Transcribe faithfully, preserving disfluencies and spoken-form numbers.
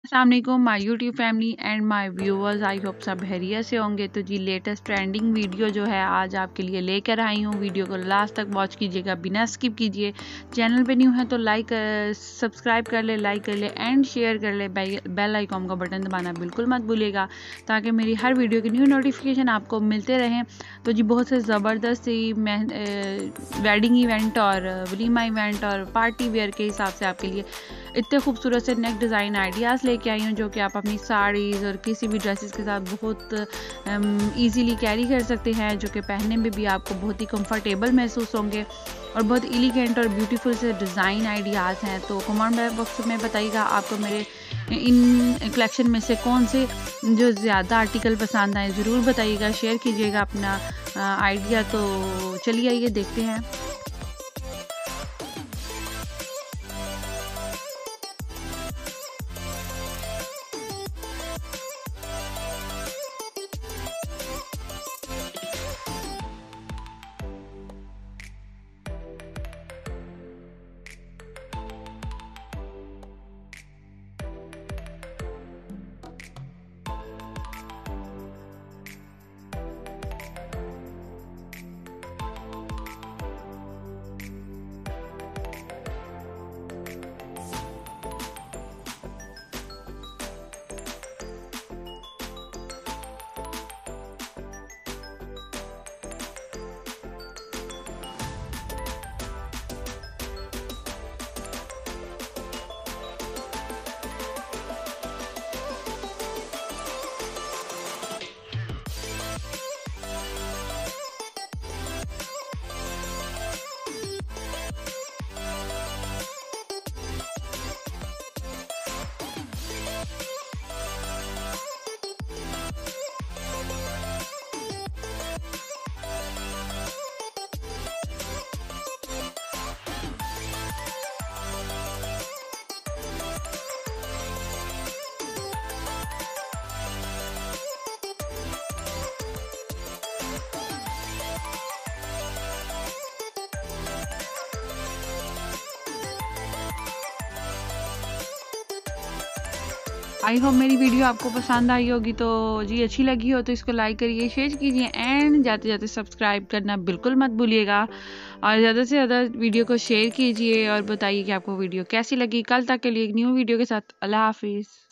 अस्सलाम वालेकुम my YouTube family and my viewers, I hope सब खैरियत से होंगे। तो जी लेटेस्ट ट्रेंडिंग वीडियो जो है आज आपके लिए लेकर आई हूँ। वीडियो को लास्ट तक वॉच कीजिएगा, बिना स्किप कीजिए। चैनल पे न्यू है तो लाइक सब्सक्राइब कर ले, लाइक कर ले एंड शेयर कर ले। बेल आइकॉन का बटन दबाना बिल्कुल मत भूलिएगा ताकि मेरी हर वीडियो की न्यू नोटिफिकेशन आपको मिलते रहें। तो जी बहुत से ज़बरदस्त ही वेडिंग इवेंट और वलीमा इवेंट और पार्टी वेयर के हिसाब से आपके लिए इतने खूबसूरत से नेक डिज़ाइन आइडियाज़ लेके आई हूँ, जो कि आप अपनी साड़ीज़ और किसी भी ड्रेसेस के साथ बहुत इजीली कैरी कर सकते हैं, जो कि पहनने में भी आपको बहुत ही कंफर्टेबल महसूस होंगे और बहुत एलिगेंट और ब्यूटीफुल से डिज़ाइन आइडियाज़ हैं। तो कमेंट बॉक्स में बताइएगा आपको मेरे इन कलेक्शन में से कौन से जो ज़्यादा आर्टिकल पसंद आए, ज़रूर बताइएगा, शेयर कीजिएगा अपना आइडिया। तो चलिए आइए देखते हैं। आई होप मेरी वीडियो आपको पसंद आई होगी। तो जी अच्छी लगी हो तो इसको लाइक करिए, शेयर कीजिए एंड जाते जाते सब्सक्राइब करना बिल्कुल मत भूलिएगा। और ज़्यादा से ज़्यादा वीडियो को शेयर कीजिए और बताइए कि आपको वीडियो कैसी लगी। कल तक के लिए एक न्यू वीडियो के साथ अल्लाह हाफिज़।